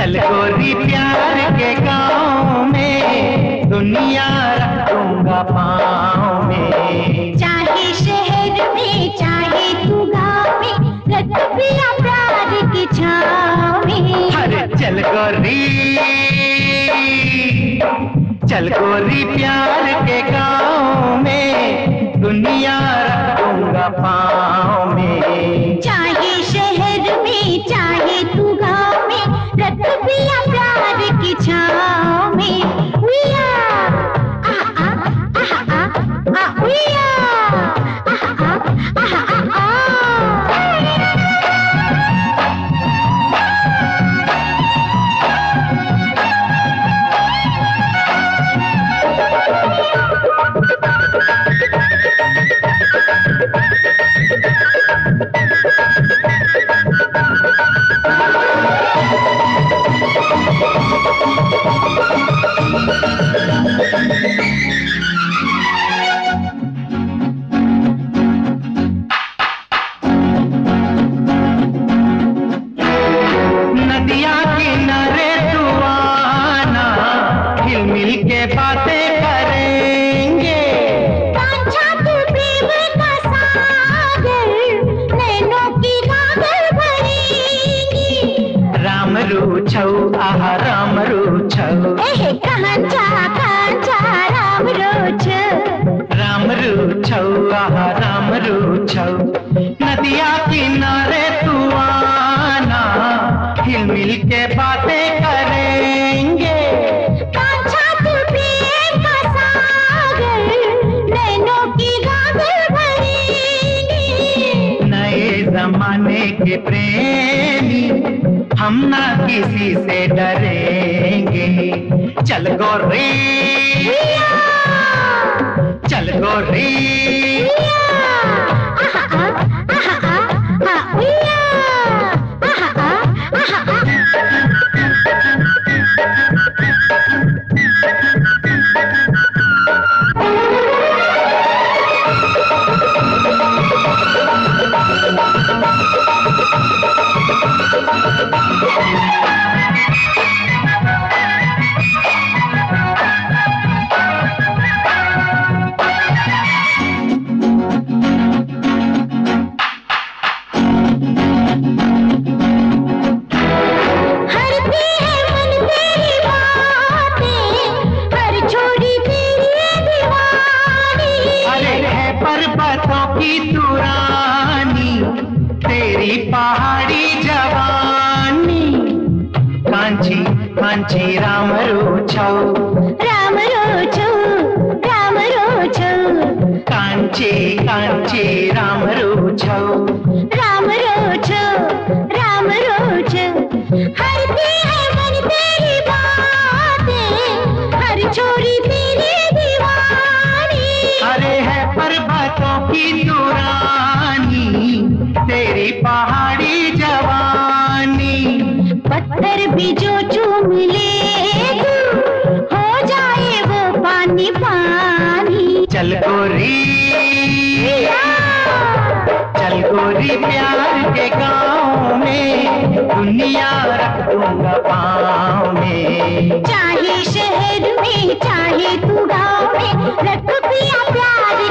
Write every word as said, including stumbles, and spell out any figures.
चल गोरी प्यार के गाँव में, दुनिया रखूंगा पाँव में। चाहे शहर में चाहे तू गाँव में, रख पिया प्यार की छाँव में। अरे चल गोरी, चल गोरी प्यार के गाँव में, दुनिया रखूंगा पाँव में। चाहे शहर में चाहे तू गाँव में, रख पिया प्यार की छाँव में। उया आहा आहा आहा आहा उया आहा आहा आहा। नदिया किनारे तू आना, हिल मिल के बातें करेंगे। कांचा तू प्रेम का सागर, नैनों की गागर भरेंगी। राम रूछौ आहा राम रूछौ, एहे कांचा कांचा राम रोच। राम रूछौ आहा राम रूछौ। नदिया किनारे तू आना, हिल मिल के बातें करेंगे। कांचा तू प्रेम का सागर, नैनों की गागर भरेंगी। नए जमाने के प्रेमी, हम ना किसी से डरेंगे। चल गोरी, चल गोरी, आहा आहा आहा आहा उया आहा आहा आहा। हरती है मन तेरी बातें, हर छोड़ी तेरी दीवानी। अरे है पर्वतों की तू रानी, तेरी पहाड़ी जवानी। कांची कांची राम रूछौ, राम रोचो राम रोचो। कांची कांची राम रूछौ। राम रोचो राम रोचो। हरती है मन तेरी बातें, हर छोरी तेरी दीवानी। अरे है पर्वतों की तू रानी, तेरी पहाड़ी जवानी। पत्थर भी जो चूम ले तू, हो जाए वो पानी पानी। चल गोरी, चल गोरी प्यार के गाँव में, दुनिया रख दूंगा पाँव में। चाहे शहर में चाहे तू गाँव में, रख पिया प्यार